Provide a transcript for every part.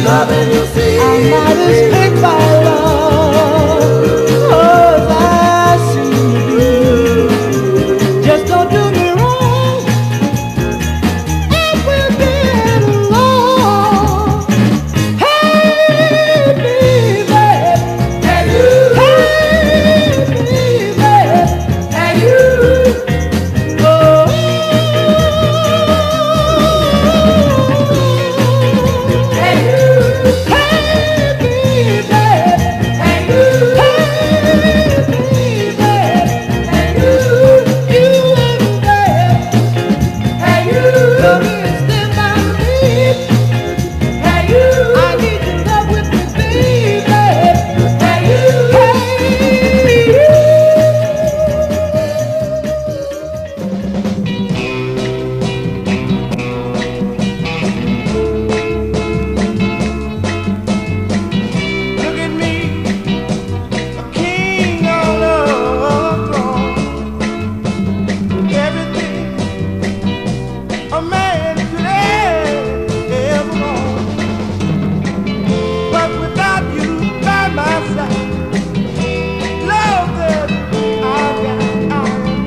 loving you see. I'm not as big by love as I seem to be. Just don't do me wrong, and we'll get along. Hey, baby, Hey you, hey, baby, hey you, oh. hey you, Hey, baby, hey you, hey, baby, hey you, you and that. hey Love you, is stand by me. hey you, I need your love with me, baby. hey you. Hey, you. Look at me, a king on a throne. Everything a man could ever want. But without you by my side, love that I've got, I am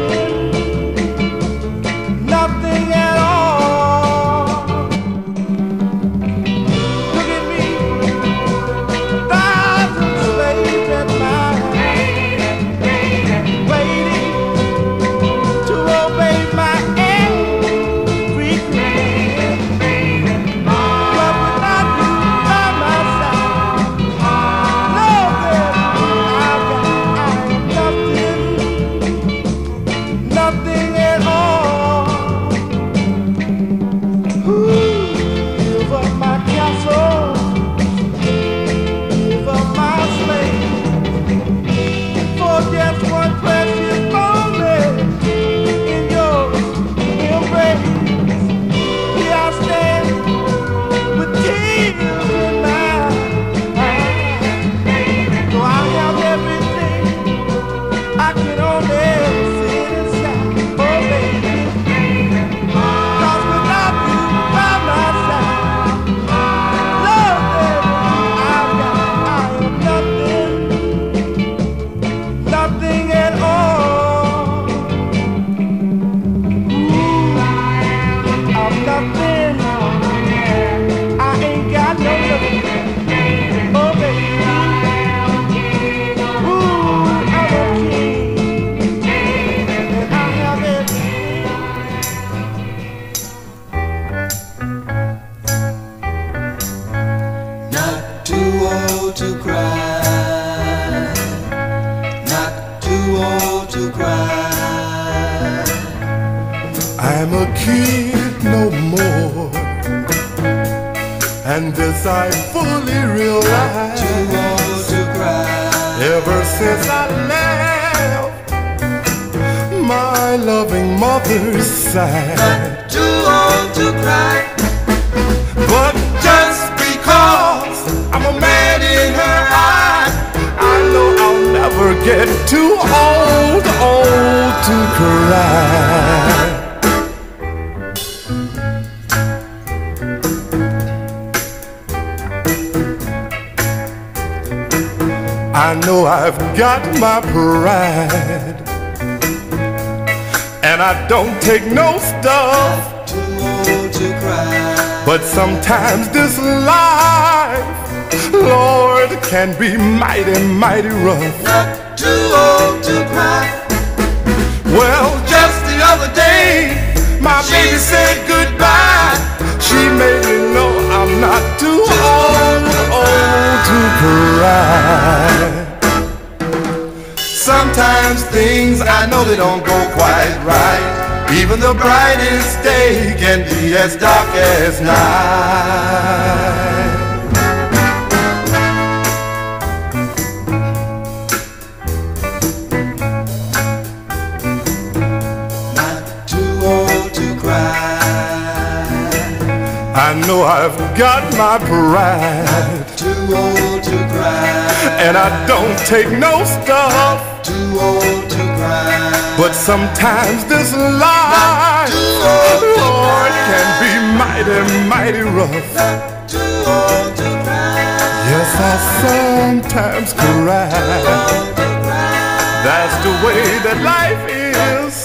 nothing, nothing at all. Look at me, thousands slaves at my hand, waiting to obey my every command. But without you by my side, know that I've got, I am nothing, nothing at all. Give up my castle, give up my slave, for just one precious moment in your embrace. Here I stand with tears in my eyes. So I have everything I can only sit inside. Oh baby, 'cause without you by my side, love that I've got, I am nothing, nothing at all. I'm nothing, I ain't got no nothing. Oh baby, ooh, I'm a king, and I have everything. Not too old to cry, not too old to cry. I'm a kid no more, and this I fully Too realize. old to cry. Ever since I left my loving mother's side, Too old to cry. but just because I'm a man in her eye, I know I'll never get too old to cry. I know I've got my pride, and I don't take no stuff. Too old to cry. But sometimes this life, Lord, can be mighty, mighty rough. Not too old to cry. Well, just the other day, my baby said goodbye. She made me know I'm not too old to cry. Sometimes things I know they don't go quite right. Even the brightest day can be as dark as night. Not too old to cry. I know I've got my pride, Too old to cry. and I don't take no stuff. Too old to cry. But sometimes this life, too old to Lord, cry. can be mighty, mighty rough. too old to cry. Yes, I sometimes cry. Too old to cry. That's the way that life is.